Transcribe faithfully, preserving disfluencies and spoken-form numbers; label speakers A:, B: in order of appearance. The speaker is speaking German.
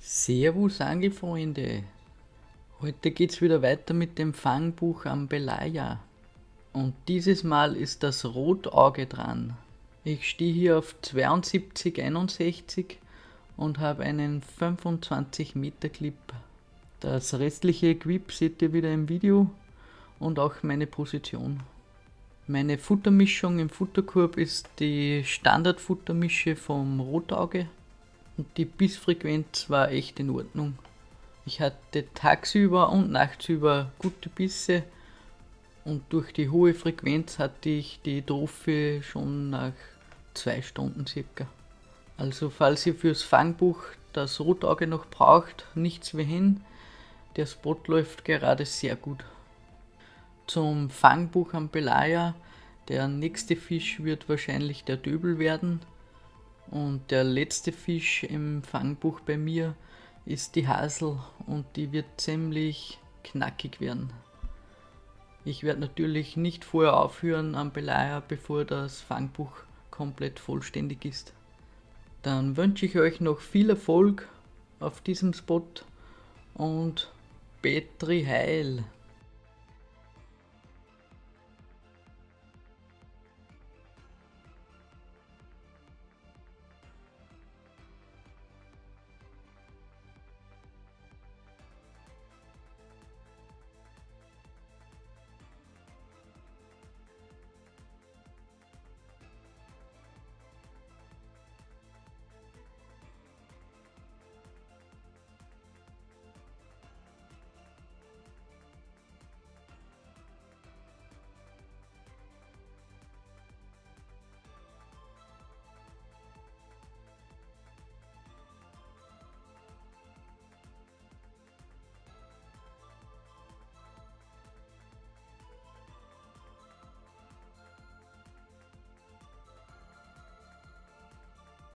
A: Servus Angelfreunde! Heute geht's wieder weiter mit dem Fangbuch Ambelaya. Und dieses Mal ist das Rotauge dran. Ich stehe hier auf zweiundsiebzig einundsechzig und habe einen fünfundzwanzig Meter Clip. Das restliche Equip seht ihr wieder im Video und auch meine Position. Meine Futtermischung im Futterkorb ist die Standardfuttermische vom Rotauge. Und die Bissfrequenz war echt in Ordnung. Ich hatte tagsüber und nachtsüber gute Bisse und durch die hohe Frequenz hatte ich die Trophy schon nach zwei Stunden circa. Also falls ihr fürs Fangbuch das Rotauge noch braucht, nichts wie hin. Der Spot läuft gerade sehr gut. Zum Fangbuch Ambelaya, der nächste Fisch wird wahrscheinlich der Döbel werden. Und der letzte Fisch im Fangbuch bei mir ist die Hasel und die wird ziemlich knackig werden. Ich werde natürlich nicht vorher aufhören Ambelaya, bevor das Fangbuch komplett vollständig ist. Dann wünsche ich euch noch viel Erfolg auf diesem Spot und Petri Heil!